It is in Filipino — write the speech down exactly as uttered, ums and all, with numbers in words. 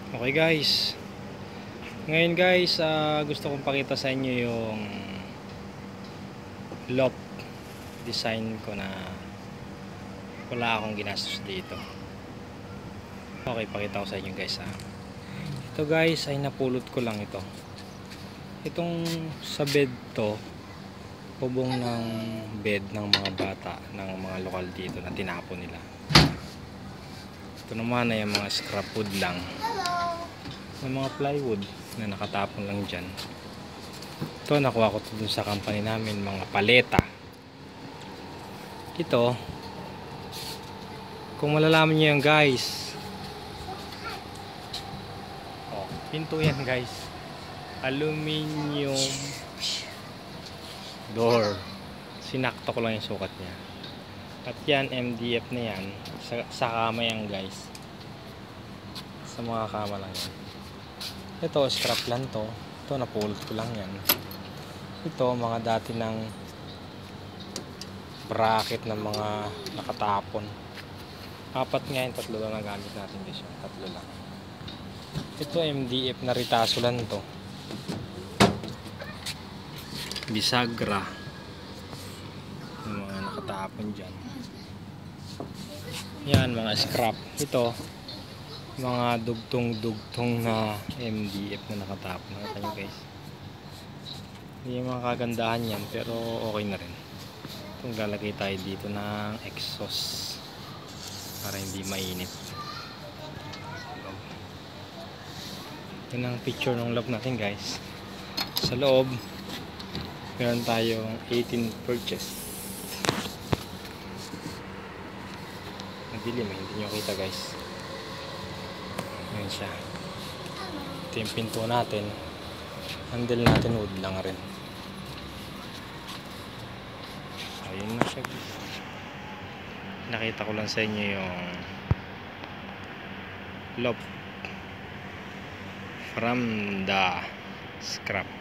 Okay guys, ngayon guys uh, gusto kong pakita sa inyo yung loft design ko na wala akong ginastos dito. Okay, pakita ko sa inyo guys ha. Ito guys ay napulot ko lang ito. Itong sa bed to, bubong ng bed ng mga bata ng mga lokal dito na tinapon nila. Ito naman ay mga scrap wood lang, ng mga plywood na nakatapon lang dyan. Ito nakuha ko dun sa company namin, mga paleta. Ito, kung malalaman nyo yan guys, oh, pinto yan guys, aluminum door. Sinakto ko lang yung sukat nya. At yan, M D F na yan, sa, sa kama yan guys, sa mga kama lang yan. Ito scrap lang to. Ito napulot ko lang yan. Ito mga dati ng bracket ng mga nakatapon. Apat nga yung tatlo lang nagamit natin guys. Tatlo lang. Ito M D F na ritaso lang to. Bisagra. Yung mga nakatapon dyan. Yan mga scrap. Ito mga dugtong-dugtong na M D F na nakatapon. Nakita nyo guys, hindi mga kagandahan yan pero okay na rin. Itong lalagay tayo dito ng exhaust para hindi mainit. Yan ang picture ng loob natin guys. Sa loob meron tayong eighteen purchase. Madilim, hindi nyo kita guys. Ayan siya. Ito yung pinto natin. Handle natin wood lang rin. Ayun na siya. Nakita ko lang sa inyo yung loft from the scrap.